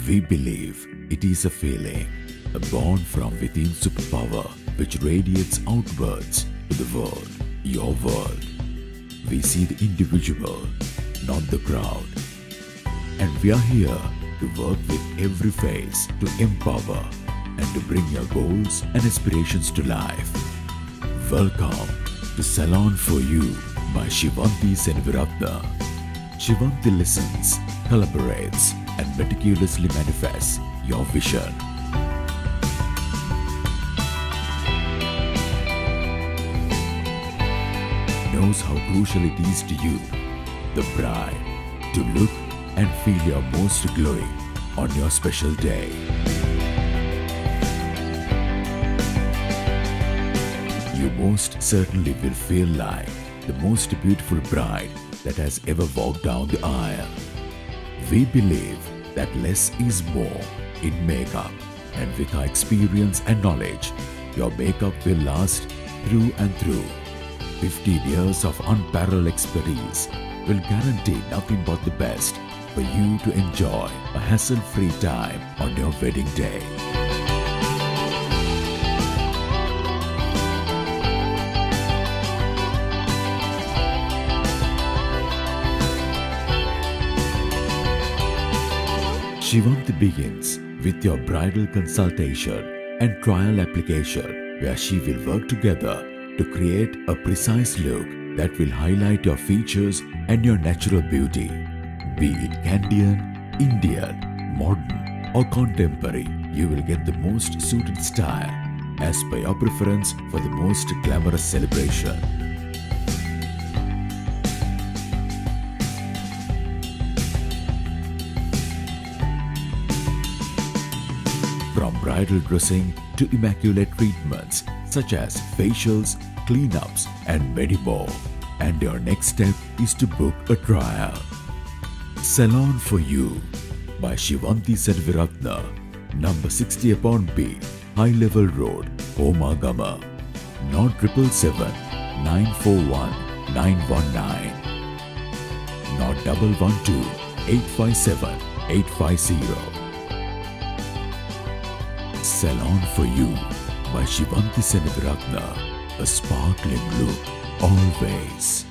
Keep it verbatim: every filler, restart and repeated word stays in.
We believe it is a feeling, a born from within superpower which radiates outwards to the world, your world. We see the individual, not the crowd. And we are here to work with every face to empower and to bring your goals and aspirations to life. Welcome to Salon for You by Shivanti Senviratna. Shivanti listens, collaborates, and meticulously manifests your vision. Knows how crucial it is to you, the bride, to look and feel your most glowing on your special day. You most certainly will feel like the most beautiful bride that has ever walked down the aisle. We believe that less is more in makeup, and with our experience and knowledge, your makeup will last through and through. fifteen years of unparalleled expertise will guarantee nothing but the best for you to enjoy a hassle-free time on your wedding day. Shivanti begins with your bridal consultation and trial application, where she will work together to create a precise look that will highlight your features and your natural beauty. Be it Canadian, Indian, modern or contemporary, you will get the most suited style as per your preference for the most glamorous celebration. From bridal dressing to immaculate treatments such as facials, cleanups and many more. And your next step is to book a trial. Salon for You by Shivanti Senviratna, number sixty upon B, High Level Road, Omagama, nine seven seven, nine four one, nine one nine, one one two, eight five seven, eight five zero. Salon for You by Shivanti Senviratna, a sparkling look always.